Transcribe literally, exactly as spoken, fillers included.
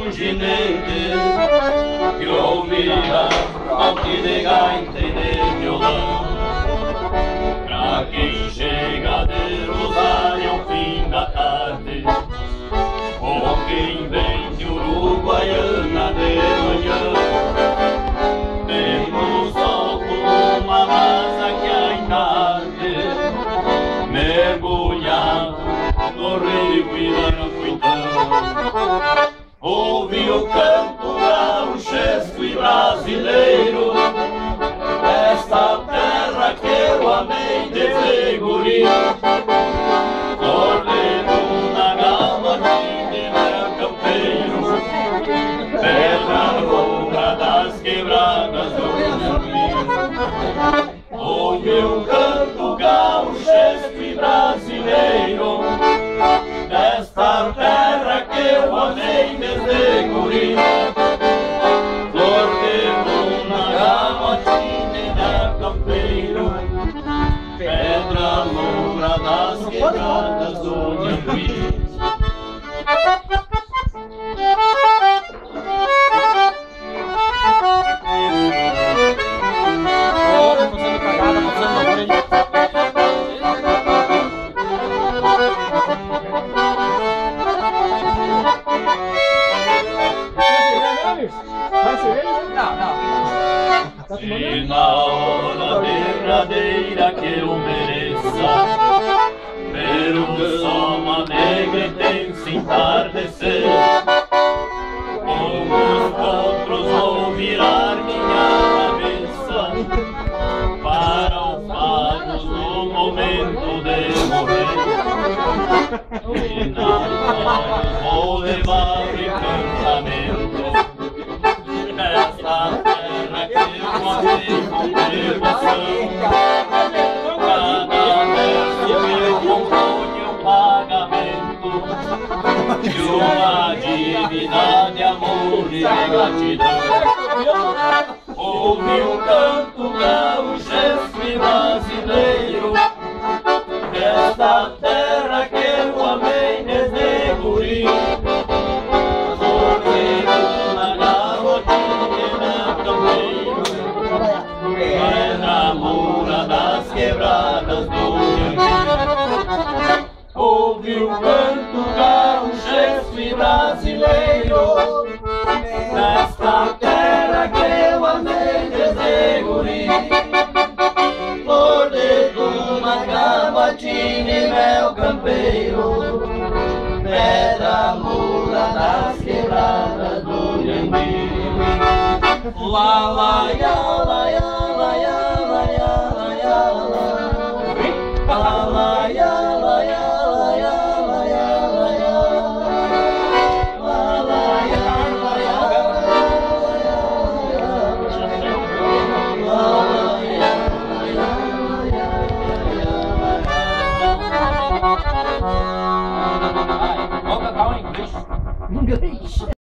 ginete que ouvia ao que de gaita e de violão. Pra quem chega de Rosário ao fim da tarde, ou quem vem de Uruguaiana de manhã, temos sol como uma brasa que ainda arde, mergulhado no rio Ibirapuitã. Ouvi o canto gaúchesco e brasileiro desta terra que eu amei desde guri. Cordeiro na gama de meu campeiro, pedra longa das quebradas do Rio. Ouvi o canto gaúchesco e brasileiro desta terra que eu amei desde guri. Flor de luna, gamatina e da campeiro, pedra loura das quebradas do Nhambi. E na hora derradeira que eu mereça ver o sol manegrete se entardecer, com os outros vou virar minha cabeça para os pagos no momento de morrer. E na vou levar encantamento nesta terra que eu amei com devoção. Cada verso que eu componho um pagamento de uma dívida de amor e de gratidão. Ouvi um canto gaúchesco e brasileiro desta terra que eu amei desde guri. Pedra moura das quebradas do Nhambi. Ouvi o canto gaúchesco e brasileiro nesta terra que eu amei desde guri. Flor de luna, gamatina e mel campeiro, pedra moura das quebradas do Nhambi. La la ya la ya la ya la ya la ya la la